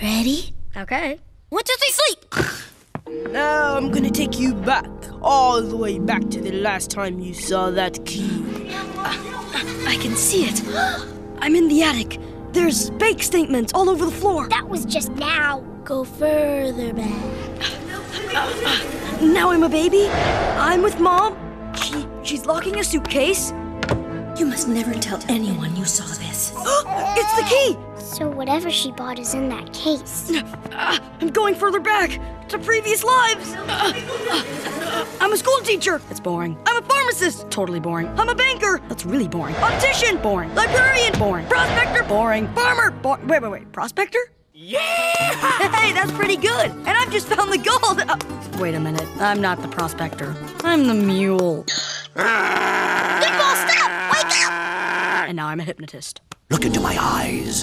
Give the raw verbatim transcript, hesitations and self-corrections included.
Ready? Okay. One, two, three, sleep! Now I'm gonna take you back, all the way back to the last time you saw that key. Uh, I can see it. I'm in the attic. There's bank statements all over the floor. That was just now. Go further back. Uh, uh, now I'm a baby. I'm with Mom. She, she's locking a suitcase. You must never tell anyone you saw this. It's the key! So whatever she bought is in that case. Uh, I'm going further back to previous lives. Uh, uh, I'm a school teacher. That's boring. I'm a pharmacist. Totally boring. I'm a banker. That's really boring. Optician. Boring. Librarian. Boring. Prospector. Boring. Farmer. Bo wait, wait, wait. Prospector? Yeah! Hey, that's pretty good. And I've just found the gold. Uh, wait a minute. I'm not the prospector. I'm the mule. Gumball, stop! Wake up! And now I'm a hypnotist. Look into my eyes.